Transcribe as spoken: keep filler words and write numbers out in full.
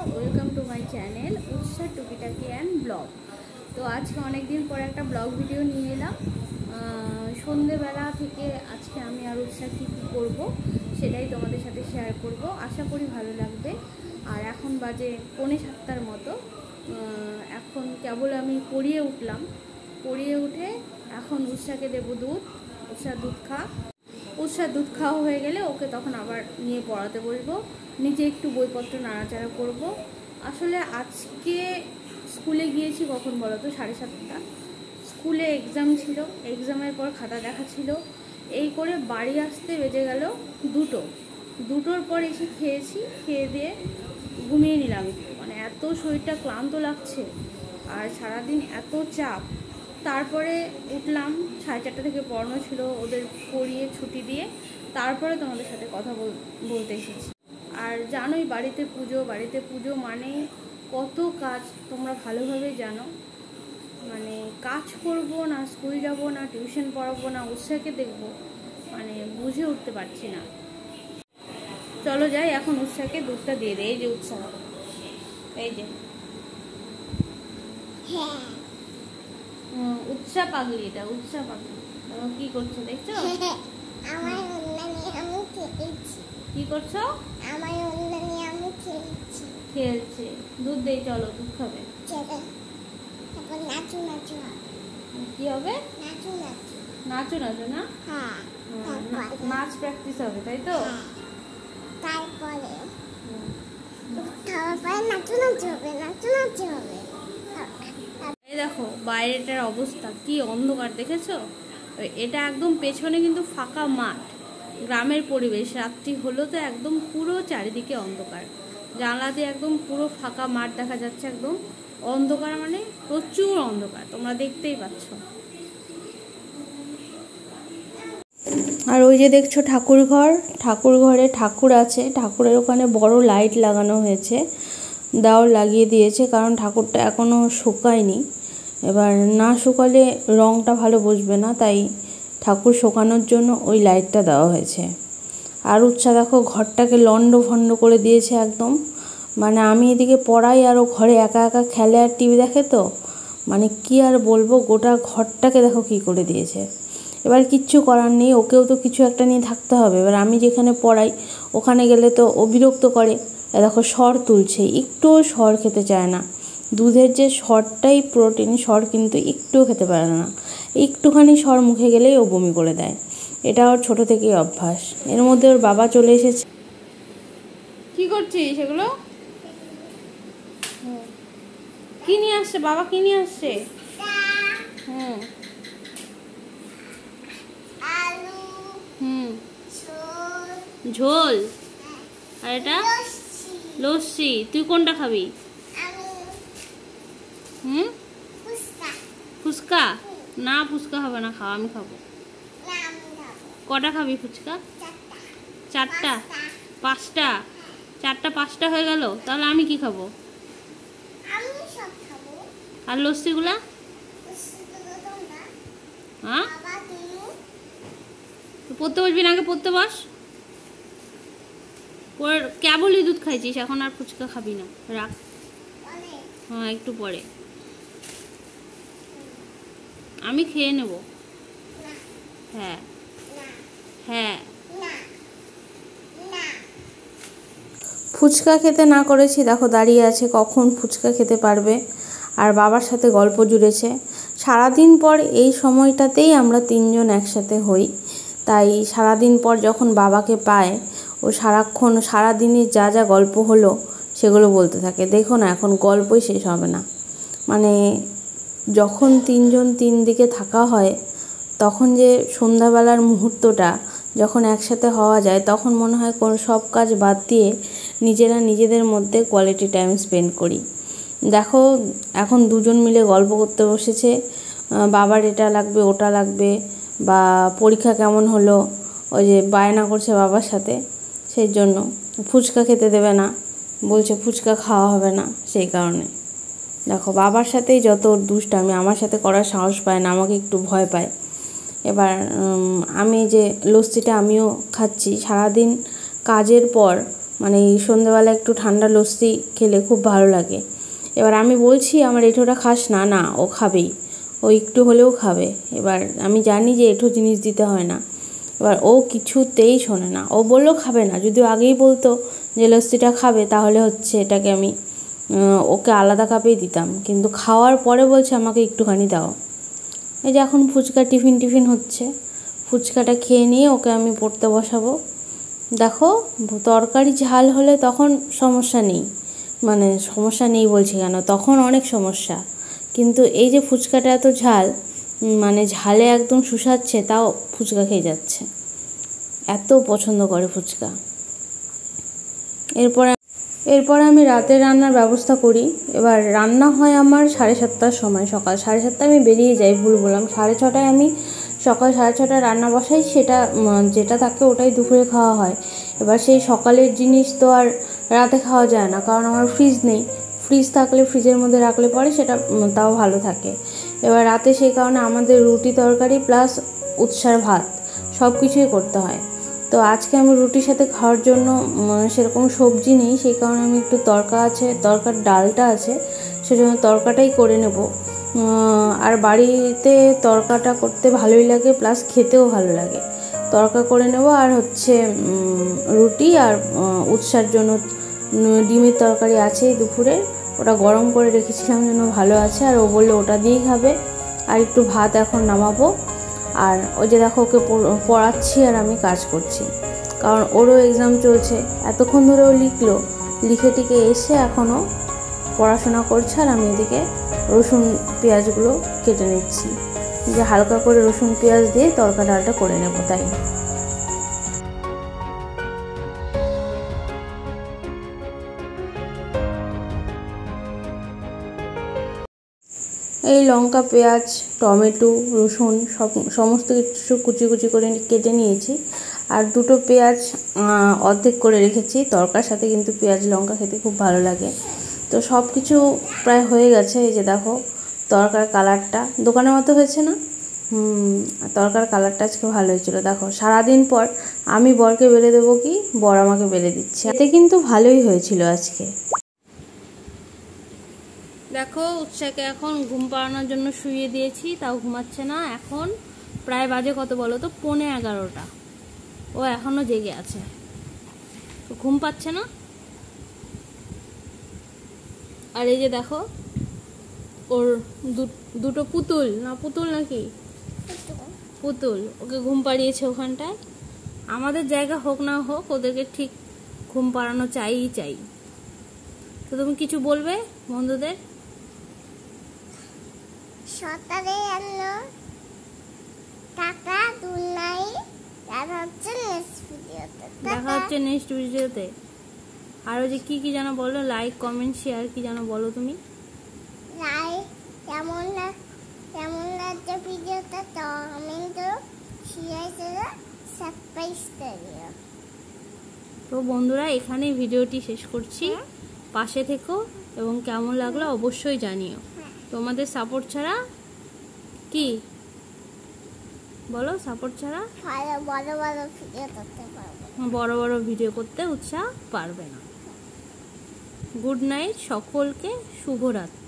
Welcome to my channel উৎসাহ টুকিটাকি and blog. তো আজকে অনেক দিন পরে একটা ব্লগ ভিডিও নিয়ে এলাম। সন্ধেবেলা থেকে আজকে আমি আর উৎসাহ কী কী করবো সেটাই তোমাদের সাথে শেয়ার করব। আশা করি ভালো লাগবে। আর এখন বাজে পৌনে সাতটার মতো। এখন কেবল আমি পড়িয়ে উঠলাম, পড়িয়ে উঠে এখন উৎসাহকে দেবো দুধ। উৎসাহ দুধ খা। উৎসাহ দুধ খাওয়া হয়ে গেলে ওকে তখন আবার নিয়ে পড়াতে বসবো। নিচে একটু বইপত্র নাড়াচাড়া করব। আসলে আজকে স্কুলে গিয়েছি কখন বলো তো, সাড়ে সাতটা। স্কুলে এক্সাম ছিল, এক্সামের পর খাতা দেখা ছিল, এই করে বাড়ি আসতে বেজে গেল দুটো। দুটোর পর এসে খেয়েছি, খেয়ে দিয়ে ঘুমিয়ে নিলাম একটু। মানে এত শরীরটা ক্লান্ত লাগছে আর সারাদিন এত চাপ। তারপরে উঠলাম, সাড়ে চারটা থেকে পড়ানো ছিল, ওদের পড়িয়ে ছুটি দিয়ে তারপরে তোমাদের সাথে কথা বলতে এসেছি। আর জানোই বাড়িতে পুজো, বাড়িতে পুজো মানে কত কাজ তোমরা ভালোভাবে জানো। মানে কাজ করব না, স্কুল যাব না, টিউশন পড়াবো না, উৎসাহকে দেখবো, মানে বুঝে উঠতে পারছি না। চলো যাই, এখন উৎসাহকে দুধটা দিয়ে দেয়। এই যে উৎসাহ, এই যে উৎসাহ পাগলি, এটা উৎসাহ পাগলি। কি করছো দেখছো? কি করছো? খেলছে। দুধ দেই, চলো দুধ খাবে। কি হবে? নাচো নাচো না, নাচ প্র্যাকটিস হবে, তাই তো? এই দেখো বাইরেটার অবস্থা কি অন্ধকার, দেখেছো? এটা একদম পেছনে কিন্তু ফাঁকা মাঠ, গ্রামের পরিবেশ। রাত্রি হলো তো একদম পুরো চারিদিকে অন্ধকার। জানলা দিয়ে একদম পুরো ফাঁকা মাঠ দেখা যাচ্ছে, একদম অন্ধকার, মানে প্রচুর অন্ধকার, তোমরা দেখতেই পাচ্ছ। আর ওই যে দেখছো ঠাকুর ঘর, ঠাকুর ঘরে ঠাকুর আছে, ঠাকুরের ওখানে বড় লাইট লাগানো হয়েছে, দেওয়াল লাগিয়ে দিয়েছে, কারণ ঠাকুরটা এখনও শুকায়নি। এবার না শুকালে রঙটা ভালো বসবে না, তাই ঠাকুর শোকানোর জন্য ওই লাইটটা দেওয়া হয়েছে। আর উৎসাহ দেখো ঘরটাকে লন্ড ভন্ড করে দিয়েছে একদম। মানে আমি এদিকে পড়াই আর ও ঘরে একা একা খেলে আর টিভি দেখে, তো মানে কি আর বলবো, গোটা ঘরটাকে দেখো কি করে দিয়েছে। এবার কিচ্ছু করার নেই, ওকেও তো কিছু একটা নিয়ে থাকতে হবে। এবার আমি যেখানে পড়াই ওখানে গেলে তো ও বিরক্ত করে। দেখো স্বর তুলছে, একটুও স্বর খেতে চায় না। দুধের যে স্বরটাই প্রোটিন, স্বর কিন্তু একটুও খেতে পারে না। একটুখানি স্বর মুখে গেলেই ও বমি করে দেয়। এটা ওর ছোটো থেকেই অভ্যাস। এর মধ্যে ওর বাবা চলে এসেছে। কি করছিস সেগুলো? কি নিয়ে আসছে বাবা? কি নিয়ে আসছে? হুম হুম ঝোল। আর এটা লস্যি। তুই কোনটা খাবি? হুম ফুচকা? না ফুচকা হবে না, খাওয়া আমি খাবো। কটা খাবি ফুচকা? চারটা? পাঁচটা? চারটা পাঁচটা হয়ে গেল, তাহলে আমি কি খাবো? আর লস্যিগুলা? হ্যাঁ পড়তে বসবি না, আগে পড়তে বস। কেবলই দুধ খাইছিস, এখন আর ফুচকা খাবি না, রাখ। হ্যাঁ একটু পরে আমি খেয়ে নেব। হ্যাঁ হ্যাঁ ফুচকা খেতে না করেছি, দেখো দাঁড়িয়ে আছে, কখন ফুচকা খেতে পারবে। আর বাবার সাথে গল্প জুড়েছে। সারাদিন পর এই সময়টাতেই আমরা তিনজন একসাথে হই, তাই সারাদিন পর যখন বাবাকে পায় ও সারাক্ষণ সারাদিনে যা যা গল্প হলো সেগুলো বলতে থাকে। দেখো না এখন গল্পই শেষ হবে না। মানে যখন তিনজন তিন দিকে থাকা হয় তখন যে সন্ধ্যাবেলার মুহূর্তটা যখন একসাথে হওয়া যায়, তখন মনে হয় কোন সব কাজ বাদ দিয়ে নিজেরা নিজেদের মধ্যে কোয়ালিটি টাইম স্পেন্ড করি। দেখো এখন দুজন মিলে গল্প করতে বসেছে, বাবার এটা লাগবে ওটা লাগবে, বা পরীক্ষা কেমন হলো, ওই যে বায়না করছে বাবার সাথে, সেই জন্য ফুচকা খেতে দেবে না, বলছে ফুচকা খাওয়া হবে না, সেই কারণে। দেখো বাবার সাথেই যত দুষ্টামি, আমার সাথে করার সাহস পায় না, আমাকে একটু ভয় পায়। এবার আমি যে লস্যিটা আমিও খাচ্ছি, সারাদিন কাজের পর মানে সন্ধ্যেবেলা একটু ঠান্ডা লস্যি খেলে খুব ভালো লাগে। এবার আমি বলছি আমার এঁঠোটা খাস না, না ও খাবেই, ও একটু হলেও খাবে। এবার আমি জানি যে এঁঠো জিনিস দিতে হয় না, এবার ও কিছুতেই শোনে না। ও বললেও খাবে না, যদিও আগেই বলতো যে লস্যিটা খাবে তাহলে হচ্ছে এটাকে আমি ওকে আলাদা কাপেই দিতাম, কিন্তু খাওয়ার পরে বলছে আমাকে একটুখানি দাও। এই যে এখন ফুচকা টিফিন টিফিন হচ্ছে, ফুচকাটা খেয়ে নিয়ে ওকে আমি পড়তে বসাবো। দেখো তরকারি ঝাল হলে তখন সমস্যা নেই, মানে সমস্যা নেই বলছি কেন, তখন অনেক সমস্যা, কিন্তু এই যে ফুচকাটা এত ঝাল, মানে ঝালে একদম শুষাচ্ছে তাও ফুচকা খেয়ে যাচ্ছে, এত পছন্দ করে ফুচকা। এরপরে এরপরে আমি রাতে রান্নার ব্যবস্থা করি। এবার রান্না হয় আমার সাড়ে সাতটার সময়, সকাল সাড়ে সাতটায় আমি বেরিয়ে যাই, ভুল বললাম, সাড়ে ছটায় আমি সকাল সাড়ে ছটায় রান্না বসাই, সেটা যেটা থাকে ওটাই দুপুরে খাওয়া হয়। এবার সেই সকালের জিনিস তো আর রাতে খাওয়া যায় না, কারণ আমার ফ্রিজ নেই, ফ্রিজ থাকলে ফ্রিজের মধ্যে রাখলে পরে সেটা তাও ভালো থাকে। এবার রাতে সেই কারণে আমাদের রুটি তরকারি প্লাস উৎসার ভাত সব কিছুই করতে হয়। তো আজকে আমি রুটির সাথে খাওয়ার জন্য সেরকম সবজি নেই, সেই কারণে আমি একটু তরকা আছে, তরকার ডালটা আছে, সেজন্য তরকাটাই করে নেব। আর বাড়িতে তরকাটা করতে ভালোই লাগে, প্লাস খেতেও ভালো লাগে। তরকা করে নেব, আর হচ্ছে রুটি আর উৎসার জন্য ডিমের তরকারি আছে দুপুরে, ওটা গরম করে রেখেছিলাম জন্য ভালো আছে, আর ও বললে ওটা দিয়েই খাবে। আর একটু ভাত এখন নামাবো। আর ওই যে দেখো ওকে পড়াচ্ছি আর আমি কাজ করছি, কারণ ওরও এক্সাম চলছে। এতক্ষণ ধরে ও লিখলো, লিখে টিকে এসে এখনও পড়াশোনা করছে, আর আমি এদিকে রসুন পেঁয়াজগুলো কেটে নিচ্ছি, যে হালকা করে রসুন পেঁয়াজ দিয়ে তরকা ডালটা করে নেব। তাই এই লঙ্কা পেঁয়াজ টমেটো রসুন সব সমস্ত কিছু কুচি কুচি করে কেটে নিয়েছি, আর দুটো পেঁয়াজ অর্ধেক করে রেখেছি, তরকার সাথে কিন্তু পেঁয়াজ লঙ্কা খেতে খুব ভালো লাগে। তো সব কিছু প্রায় হয়ে গেছে। এই যে দেখো তরকার কালারটা দোকানের মতো হয়েছে না? হুম, তরকার কালারটা আজকে ভালো হয়েছিল। দেখো সারাদিন পর আমি বরকে বেলে দেবো কি বর আমাকে বেলে দিচ্ছে, এতে কিন্তু ভালোই হয়েছিল আজকে। দেখো উৎসাকে এখন ঘুম পাড়ানোর জন্য শুইয়ে দিয়েছি, তাও ঘুমাচ্ছে না। এখন প্রায় বাজে কত বলো তো, পৌনে এগারোটা, ও এখনো জেগে আছে, ঘুম পাচ্ছে না। আর এই যে দেখো ওর দুটো পুতুল, না পুতুল নাকি পুতুল, ওকে ঘুম পাড়িয়েছে ওখানটায়। আমাদের জায়গা হোক না হোক ওদেরকে ঠিক ঘুম পাড়ানো চাই চাই। তো তুমি কিছু বলবে বন্ধুদের? সকালে এলো টাটা গুড নাইট, দেখা হচ্ছে নেক্সট ভিডিওতে। দেখা হচ্ছে নেক্সট ভিডিওতে। আরো যে কি কি জানো বলো, লাইক কমেন্ট শেয়ার কি জানো বলো তুমি। লাইক কেমন লাগ কেমন লাগছে ভিডিওটা কমেন্ট করো, শেয়ার করো, সাবস্ক্রাইব করো। তো বন্ধুরা এখানেই ভিডিওটি শেষ করছি, পাশে থেকো এবং কেমন লাগলো অবশ্যই জানিও। তোমাদের সাপোর্ট ছাড়া কি বলো, সাপোর্ট ছাড়া ভালো বড় বড় ভিডিও করতে পারবো, বড় বড় ভিডিও করতে উৎসাহ পারবে না। গুড নাইট সকলকে, শুভরাত্রি।